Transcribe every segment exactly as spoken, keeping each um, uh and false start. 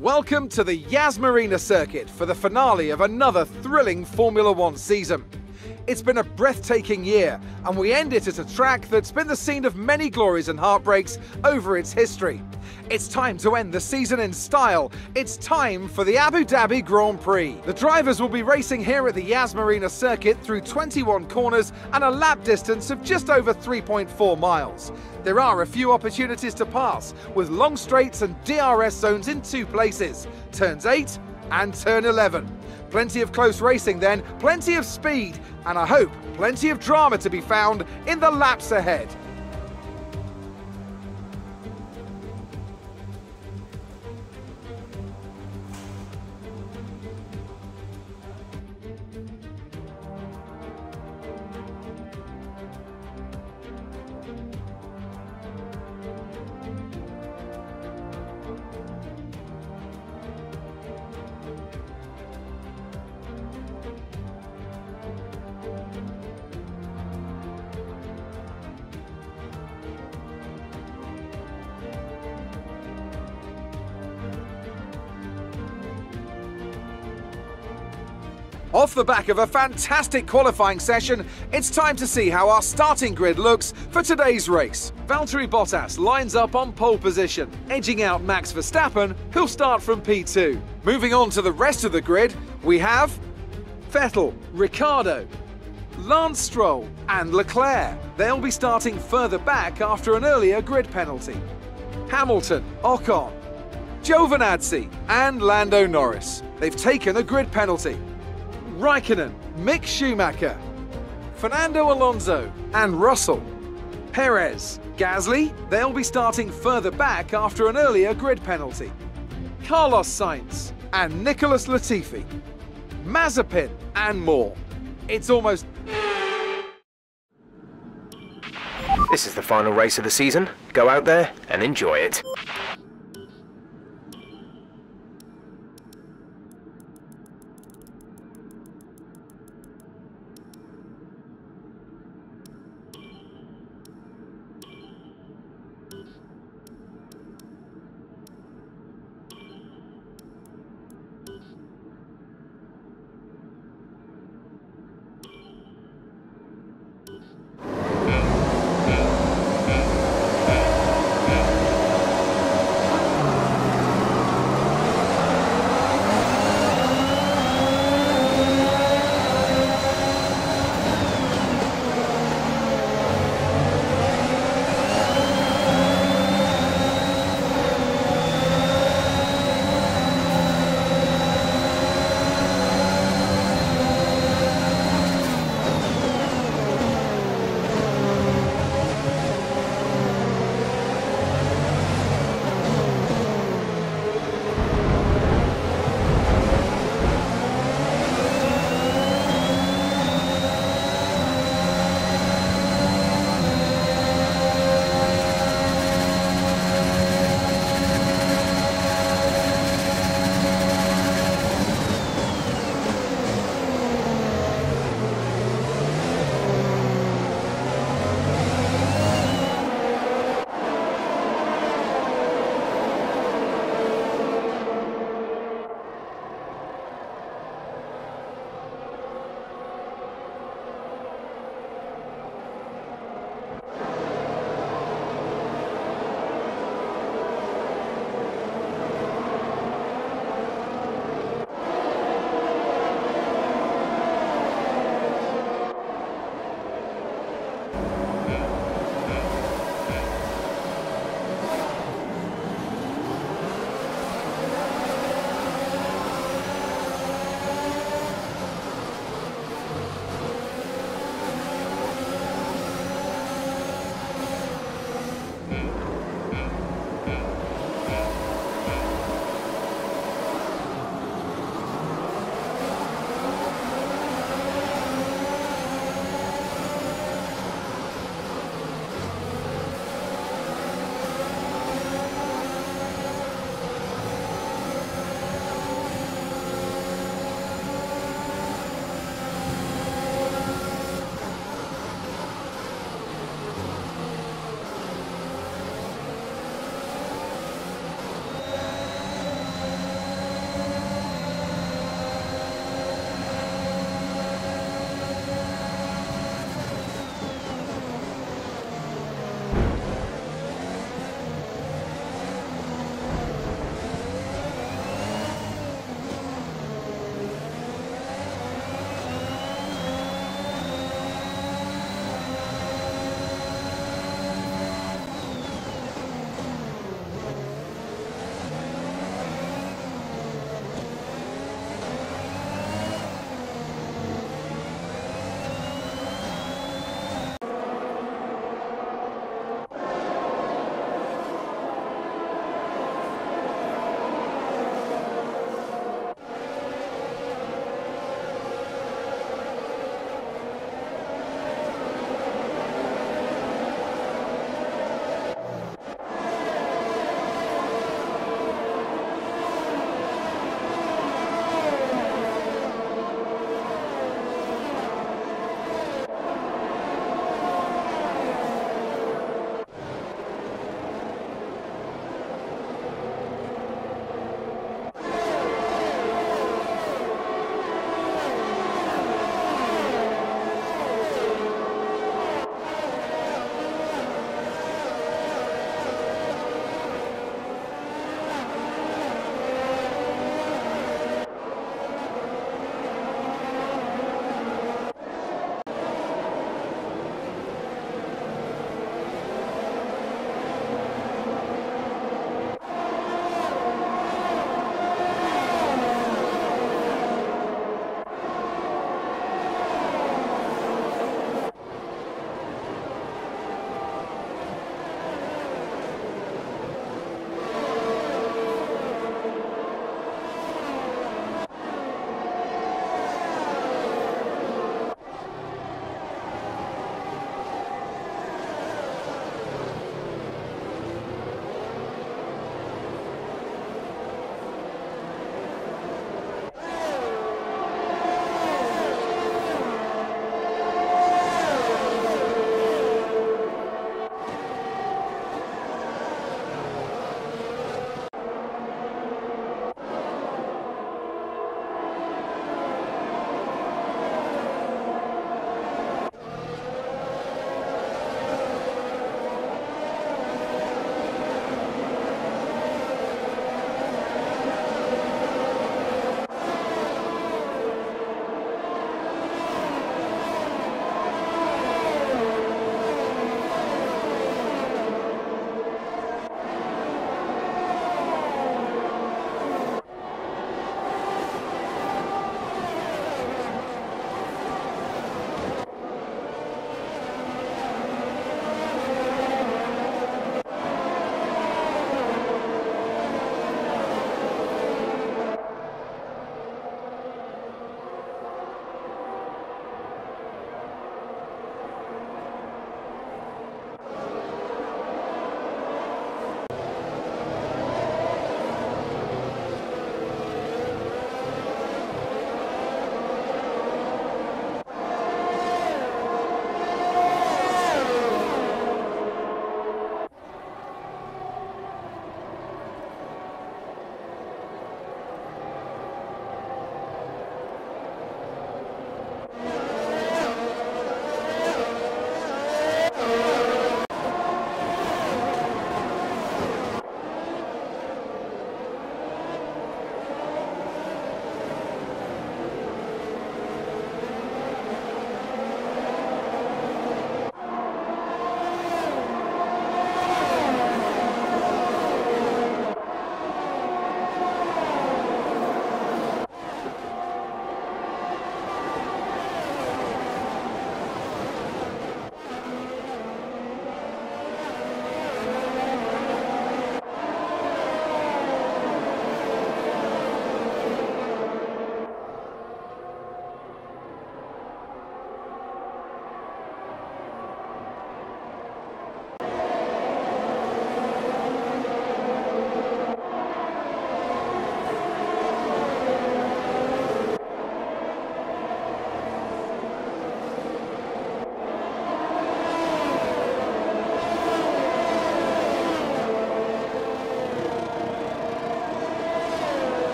Welcome to the Yas Marina circuit for the finale of another thrilling Formula One season. It's been a breathtaking year, and we end it at a track that's been the scene of many glories and heartbreaks over its history. It's time to end the season in style. It's time for the Abu Dhabi Grand Prix. The drivers will be racing here at the Yas Marina circuit through twenty-one corners and a lap distance of just over three point four miles. There are a few opportunities to pass, with long straights and D R S zones in two places, turns eight and turn eleven. Plenty of close racing then, plenty of speed, and I hope plenty of drama to be found in the laps ahead. Off the back of a fantastic qualifying session, it's time to see how our starting grid looks for today's race. Valtteri Bottas lines up on pole position, edging out Max Verstappen, who'll start from P two. Moving on to the rest of the grid, we have Vettel, Ricciardo, Lance Stroll and Leclerc. They'll be starting further back after an earlier grid penalty. Hamilton, Ocon, Giovinazzi and Lando Norris. They've taken a grid penalty. Raikkonen, Mick Schumacher, Fernando Alonso and Russell. Perez, Gasly, they'll be starting further back after an earlier grid penalty. Carlos Sainz and Nicholas Latifi. Mazepin and more. It's almost... This is the final race of the season. Go out there and enjoy it.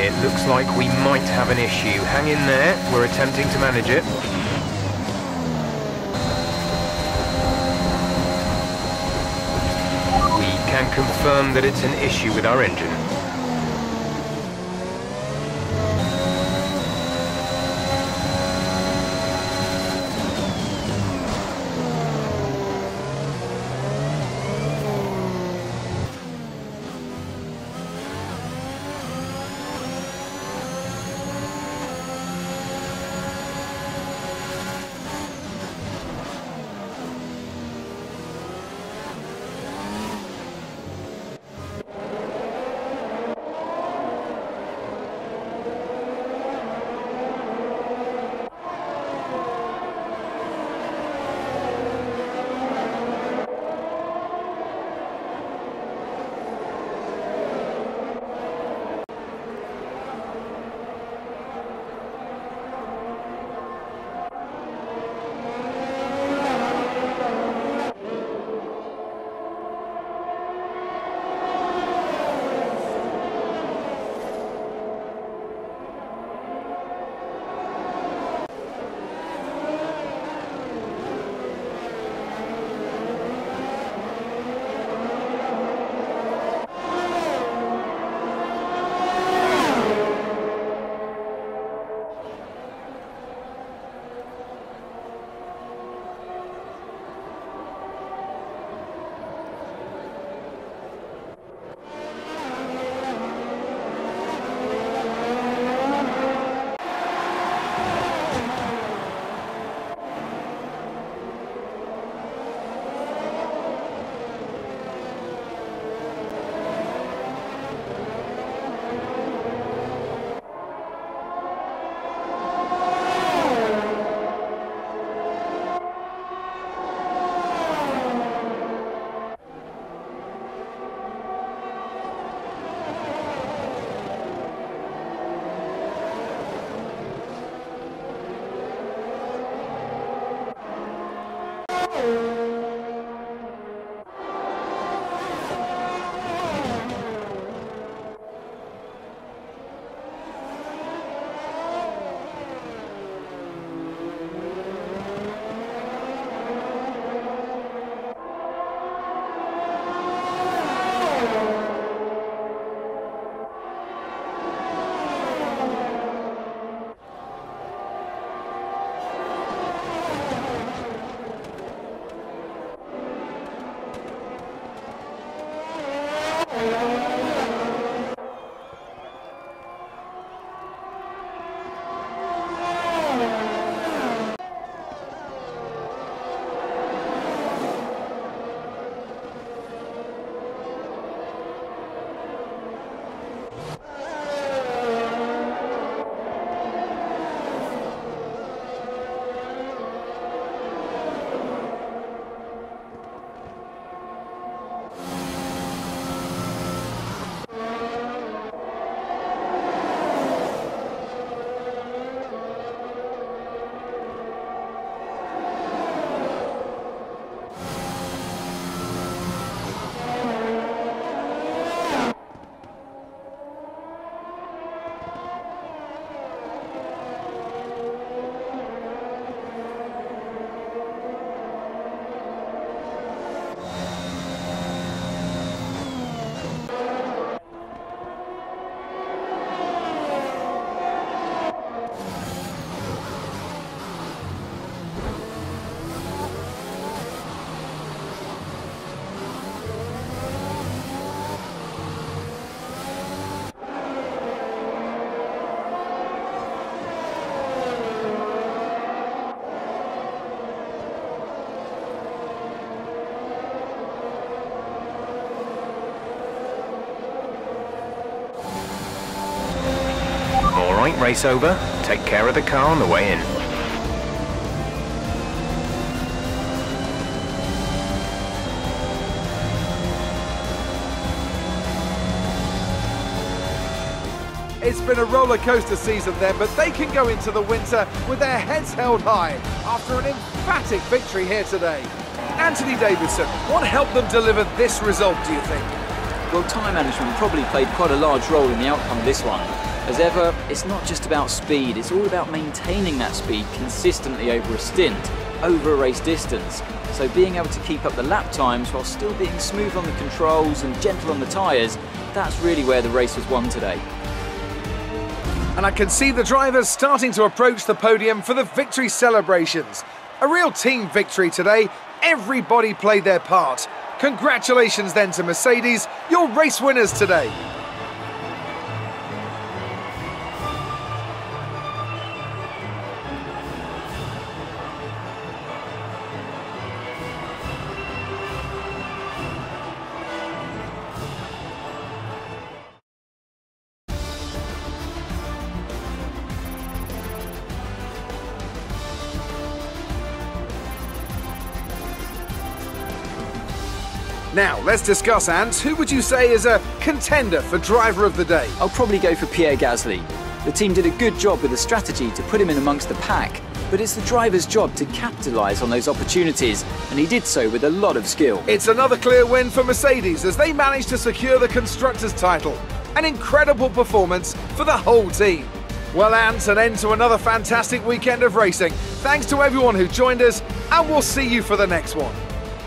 It looks like we might have an issue. Hang in there, we're attempting to manage it. We can confirm that it's an issue with our engine. Right, race over. Take care of the car on the way in. It's been a roller coaster season then, but they can go into the winter with their heads held high after an emphatic victory here today. Anthony Davidson, what helped them deliver this result, do you think? Well, time management probably played quite a large role in the outcome of this one. As ever, it's not just about speed, it's all about maintaining that speed consistently over a stint, over a race distance. So being able to keep up the lap times while still being smooth on the controls and gentle on the tyres, that's really where the race was won today. And I can see the drivers starting to approach the podium for the victory celebrations. A real team victory today. Everybody played their part. Congratulations then to Mercedes, your race winners today. Now, let's discuss, Ant. Who would you say is a contender for driver of the day? I'll probably go for Pierre Gasly. The team did a good job with the strategy to put him in amongst the pack, but it's the driver's job to capitalise on those opportunities, and he did so with a lot of skill. It's another clear win for Mercedes as they managed to secure the Constructors' title. An incredible performance for the whole team. Well, Ant, an end to another fantastic weekend of racing. Thanks to everyone who joined us, and we'll see you for the next one.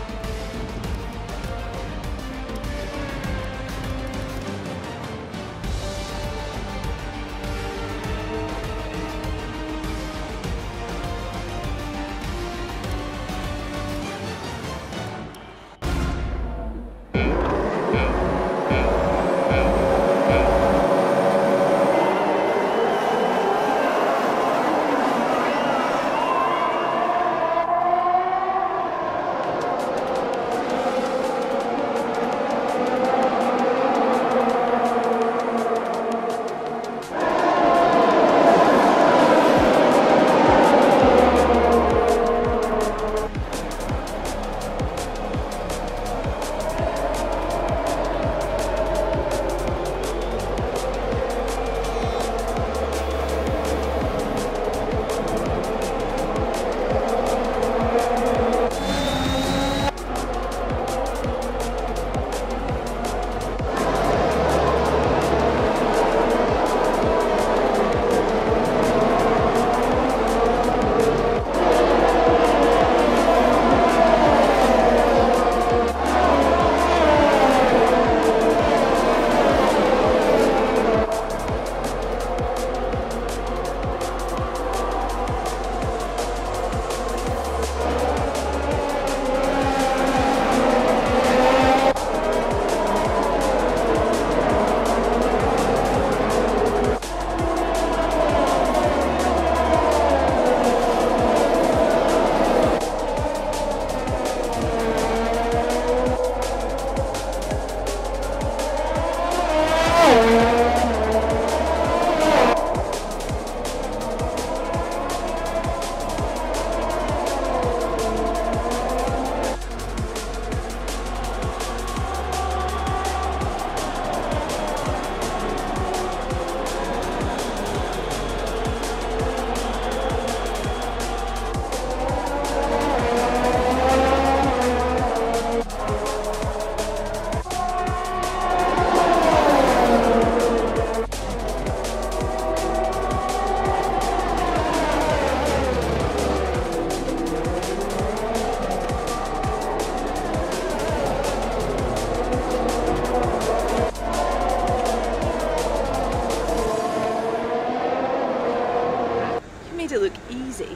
It look easy.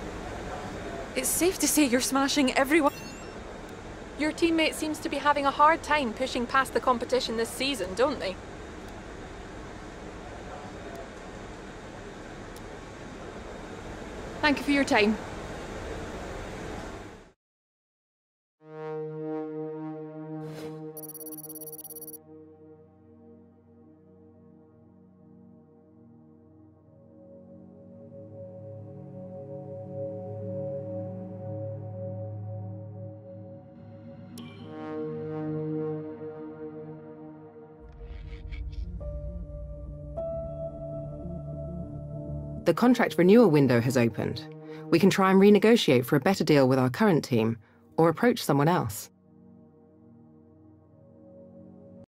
It's safe to say you're smashing everyone. Your teammate seems to be having a hard time pushing past the competition this season, don't they? Thank you for your time. The contract renewal window has opened. We can try and renegotiate for a better deal with our current team, or approach someone else.